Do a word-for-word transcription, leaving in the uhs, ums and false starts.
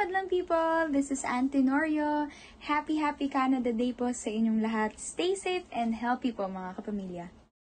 madlang people! This is Auntie Norio. Happy, happy Canada Day po sa inyong lahat. Stay safe and healthy po mga kapamilya.